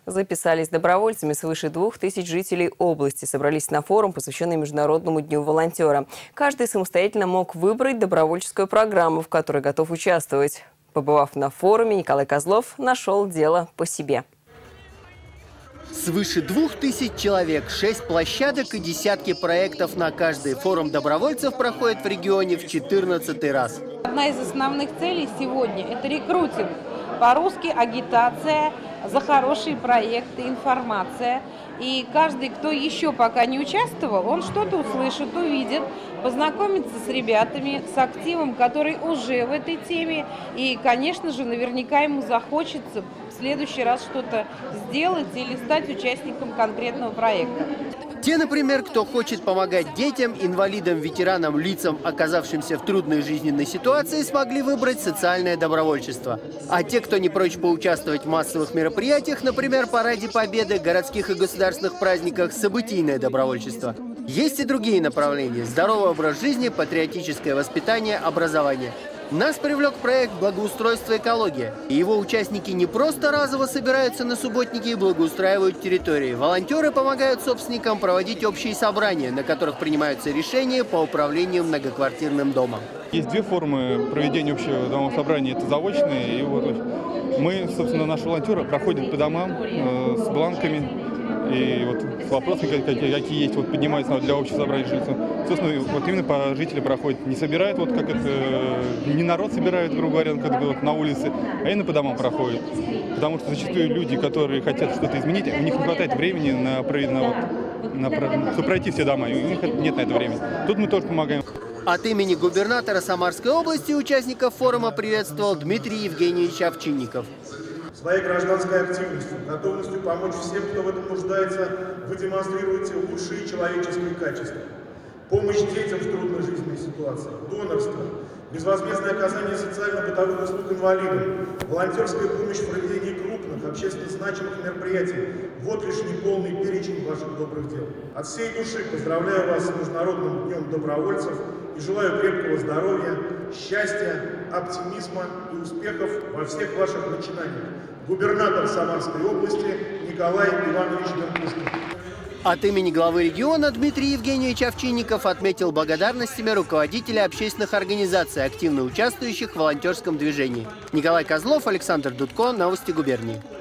Записались добровольцами свыше 2000 жителей области. Собрались на форум, посвященный Международному дню волонтера. Каждый самостоятельно мог выбрать добровольческую программу, в которой готов участвовать. Побывав на форуме, Николай Козлов нашел дело по себе. Свыше 2000 человек, 6 площадок и десятки проектов на каждый. Форум добровольцев проходит в регионе в 14-й раз. Одна из основных целей сегодня – это рекрутинг. По-русски агитация за хорошие проекты, информация. И каждый, кто еще пока не участвовал, он что-то услышит, увидит, познакомится с ребятами, с активом, который уже в этой теме. И, конечно же, наверняка ему захочется в следующий раз что-то сделать или стать участником конкретного проекта. Те, например, кто хочет помогать детям, инвалидам, ветеранам, лицам, оказавшимся в трудной жизненной ситуации, смогли выбрать социальное добровольчество. А те, кто не прочь поучаствовать в массовых мероприятиях, например, параде Победы, городских и государственных праздниках, событийное добровольчество. Есть и другие направления – здоровый образ жизни, патриотическое воспитание, образование. Нас привлек проект «Благоустройство экология». И его участники не просто разово собираются на субботники и благоустраивают территории. Волонтеры помогают собственникам проводить общие собрания, на которых принимаются решения по управлению многоквартирным домом. Есть две формы проведения общего домового собрания. Это заочные. И вот мы, собственно, наши волонтеры проходят по домам с бланками. И вот с вопросами, какие есть, вот поднимаются для общего собрания жильцев. Собственно, вот именно по жители проходят. Не собирают, вот как это, не народ собирает, грубо говоря, как бы вот на улице, а именно по домам проходят. Потому что зачастую люди, которые хотят что-то изменить, у них не хватает времени чтобы пройти все дома, и у них нет на это времени. Тут мы тоже помогаем. От имени губернатора Самарской области участников форума приветствовал Дмитрий Евгеньевич Овчинников. Своей гражданской активностью, готовностью помочь всем, кто в этом нуждается, вы демонстрируете лучшие человеческие качества. Помощь детям в трудной жизненной ситуации, донорство, безвозмездное оказание социально-бытовых услуг инвалидам, волонтерская помощь в проведении крупных, общественно значимых мероприятий. Вот лишь неполный перечень ваших добрых дел. От всей души поздравляю вас с Международным днем добровольцев и желаю крепкого здоровья, счастья, оптимизма и успехов во всех ваших начинаниях. Губернатор Самарской области Николай Иванович Деркушкин. От имени главы региона Дмитрий Евгеньевич Овчинников отметил благодарностями руководителей общественных организаций, активно участвующих в волонтерском движении. Николай Козлов, Александр Дудко, Новости губернии.